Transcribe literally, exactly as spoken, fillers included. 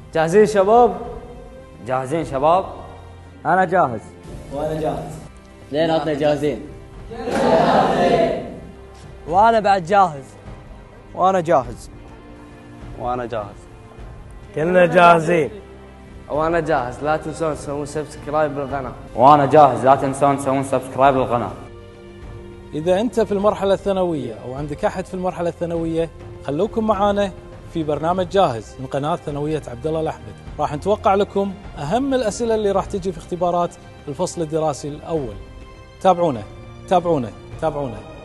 جاهزين شباب؟ جاهزين شباب؟ أنا جاهز. وأنا جاهز. ليناتنا جاهزين. جاهزين. وأنا بعد جاهز. وأنا جاهز. وأنا جاهز. كلنا جاهزين. وأنا جاهز. لا تنسون تسوون سبسكرايب للقناة. وأنا جاهز. لا تنسون تسوون سبسكرايب للقناة. إذا أنت في المرحلة الثانوية أو عندك أحد في المرحلة الثانوية، خلوكم معانا في برنامج جاهز من قناة ثانوية عبد الله الأحمد. راح نتوقع لكم أهم الأسئلة اللي راح تجي في اختبارات الفصل الدراسي الأول. تابعونا تابعونا تابعونا.